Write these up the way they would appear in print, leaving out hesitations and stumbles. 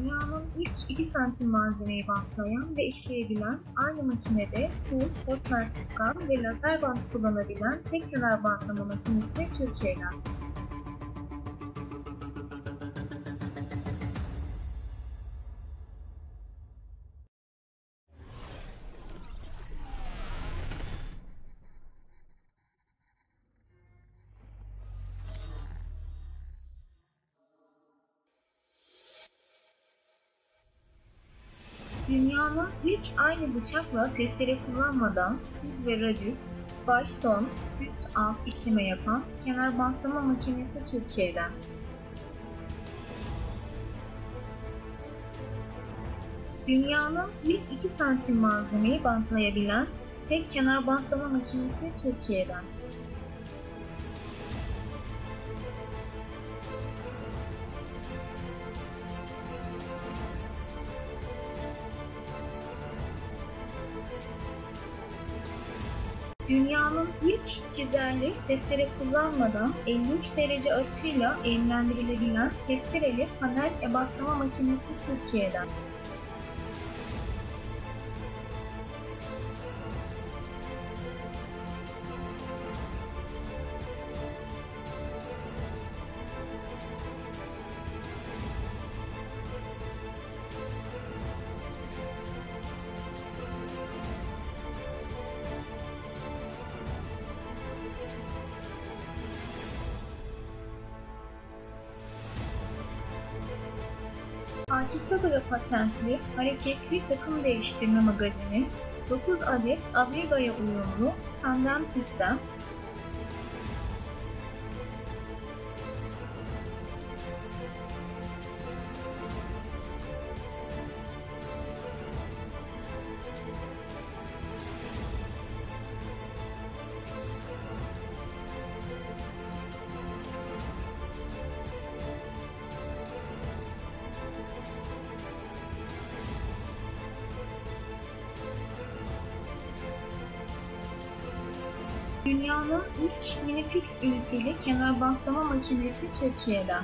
Dünyanın ilk 2 santim malzemeyi bantlayan ve işleyebilen, aynı makinede tuş, fosmertüskan ve lazer bant kullanabilen tek kenar bantlama makinesi Türkiye'den. Dünyanın ilk aynı bıçakla testere kullanmadan düz ve radüs, baş son, üst alt işleme yapan kenar bantlama makinesi Türkiye'den. Dünyanın ilk 2 santim malzemeyi bantlayabilen tek kenar bantlama makinesi Türkiye'den. Dünyanın ilk çizerli testere kullanmadan 53 derece açıyla eğimlendirilebilen testereli panel ebatlama makinesi Türkiye'den. Artisagara patentli hareketli takım değiştirme magazini, 9 adet Avriga'ya uyumlu tandem sistem, dünyanın ilk minifix üniteli kenar bantlama makinesi Türkiye'den.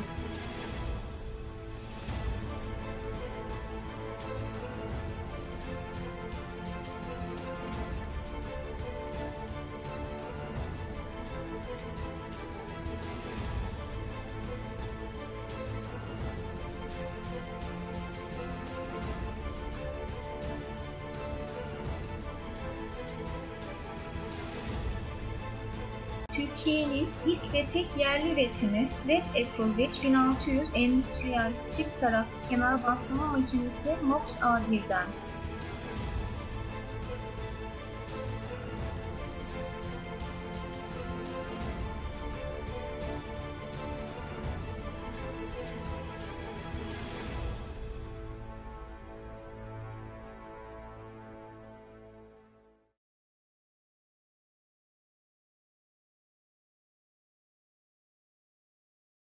Türkiye'nin ilk ve tek yerli üretimi Red Apple 5600 endüstriyel çift taraflı kenar bantlama makinesi MOX A1'den.